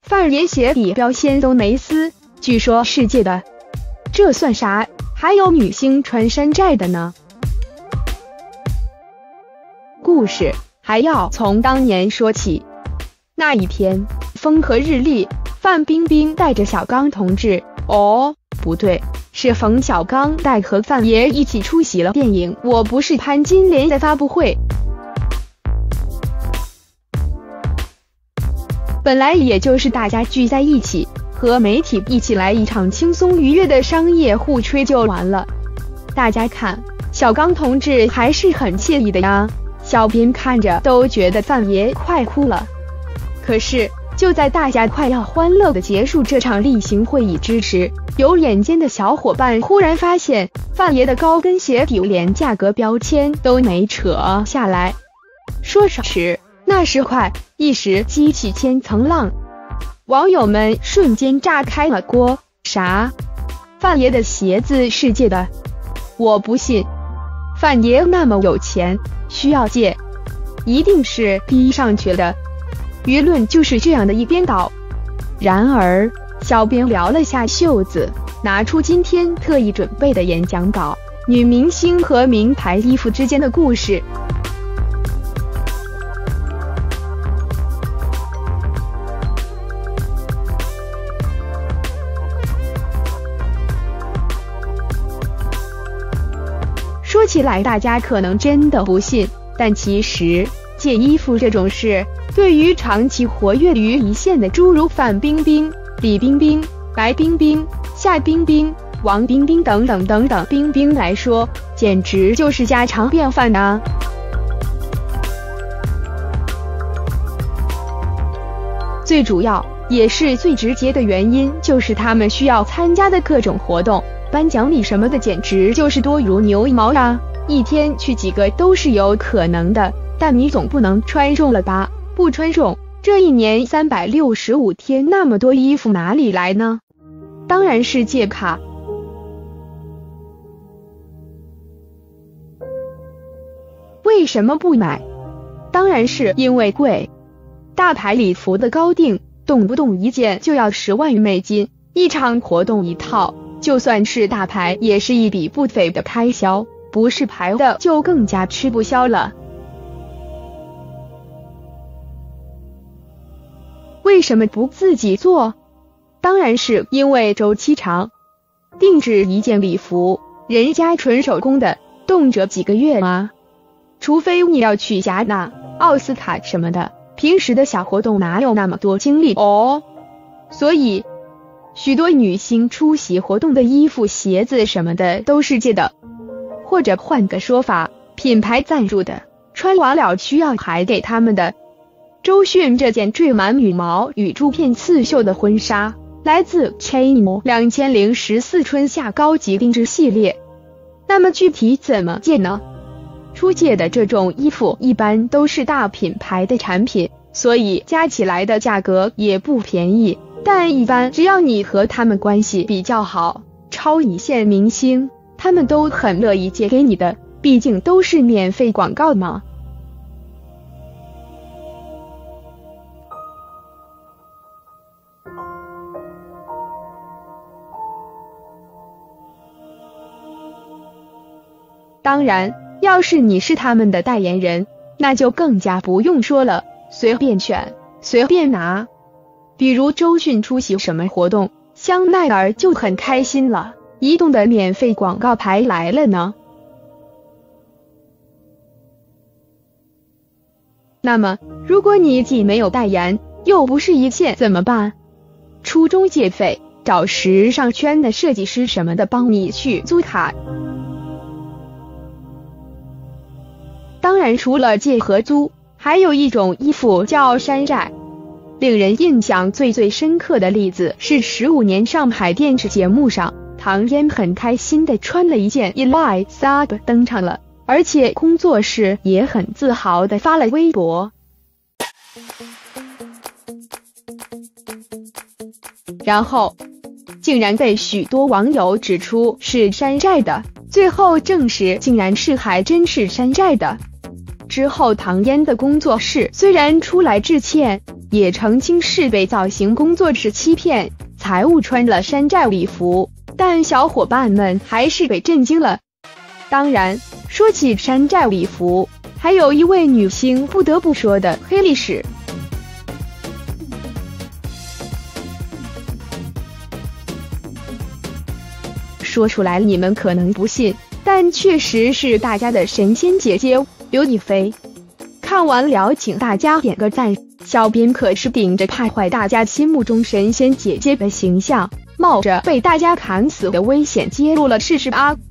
范爷鞋底标签都没撕，据说是借的，这算啥？还有女星穿山寨的呢。故事还要从当年说起。那一天风和日丽，范冰冰带着小刚同志，不对，是冯小刚带和范爷一起出席了电影《我不是潘金莲》的发布会。本来也就是大家聚在一起，和媒体一起来一场轻松愉悦的商业互吹就完了。大家看，小刚同志还是很惬意的呀，小编看着都觉得范爷快哭了。可是就在大家快要欢乐的结束这场例行会议之时，有眼尖的小伙伴忽然发现范爷的高跟鞋底连价格标签都没扯下来。说时那时快，一时激起千层浪，网友们瞬间炸开了锅。啥？范爷的鞋子是借的？我不信，范爷那么有钱，需要借，一定是逼上去的。舆论就是这样的一边倒。然而小编撩了下袖子，拿出今天特意准备的演讲稿，女明星和名牌衣服之间的故事。说起来大家可能真的不信，但其实借衣服这种事，对于长期活跃于一线的诸如范冰冰、李冰冰、白冰冰、夏冰冰、王冰冰等等冰冰来说，简直就是家常便饭啊。最主要也是最直接的原因，就是他们需要参加的各种活动、颁奖礼什么的，简直就是多如牛毛啊！一天去几个都是有可能的，但你总不能穿中了吧？不穿中，这一年365天那么多衣服哪里来呢？当然是借卡。为什么不买？当然是因为贵。大牌礼服的高定，动不动一件就要10万美金，一场活动一套，就算是大牌也是一笔不菲的开销，不是牌的就更加吃不消了。为什么不自己做？当然是因为周期长。定制一件礼服，人家纯手工的，动辄几个月啊。除非你要去戛纳、奥斯卡什么的，平时的小活动哪有那么多精力所以许多女星出席活动的衣服、鞋子什么的都是借的，或者换个说法，品牌赞助的，穿完了需要还给他们的。周迅这件缀满羽毛与珠片刺绣的婚纱，来自 Chanel 2014春夏高级定制系列。那么具体怎么借呢？出借的这种衣服一般都是大品牌的产品，所以加起来的价格也不便宜，但一般只要你和他们关系比较好，超一线明星，他们都很乐意借给你的，毕竟都是免费广告嘛。当然，要是你是他们的代言人，那就更加不用说了，随便选，随便拿。比如周迅出席什么活动，香奈儿就很开心了，移动的免费广告牌来了呢。那么，如果你既没有代言，又不是一线怎么办？出中介费，找时尚圈的设计师什么的帮你去租卡。当然除了借和租，还有一种衣服叫山寨。令人印象最深刻的例子是15年上海电视节目上，唐嫣很开心地穿了一件 Eli Saab 登场了，而且工作室也很自豪地发了微博。然后竟然被许多网友指出是山寨的，最后证实竟然是还真是山寨的。之后唐嫣的工作室虽然出来致歉， 也澄清是被造型工作室欺骗，才误穿了山寨礼服，但小伙伴们还是被震惊了。当然，说起山寨礼服，还有一位女星不得不说的黑历史。说出来你们可能不信，但确实是大家的神仙姐姐刘亦菲。看完了请大家点个赞，小编可是顶着破坏大家心目中神仙姐姐的形象，冒着被大家砍死的危险揭露了事实啊！